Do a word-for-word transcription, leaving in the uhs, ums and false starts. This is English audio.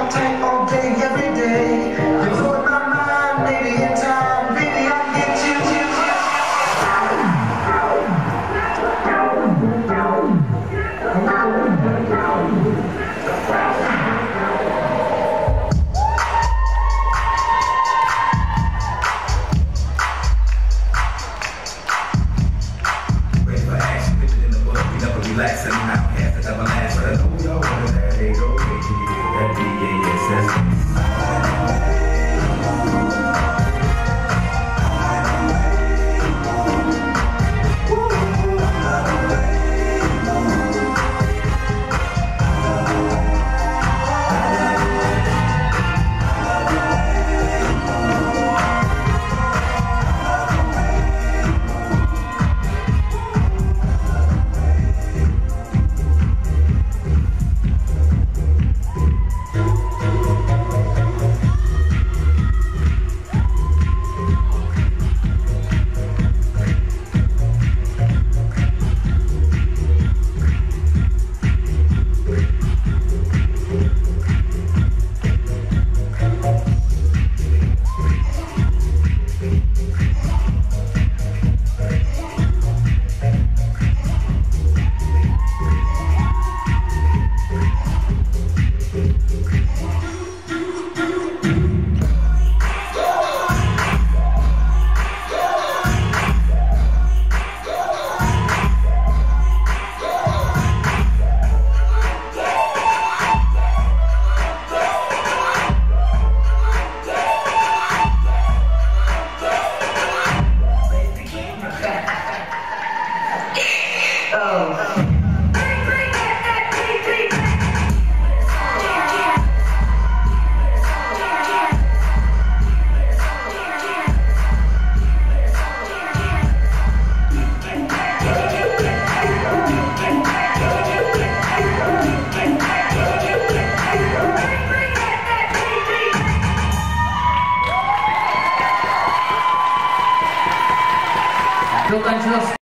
hold tight all day, every day. You blow my mind, maybe in time, baby, I'll get you. Relaxing now, half the double ass, but I know y'all want that. They go, that D A S S. Bukan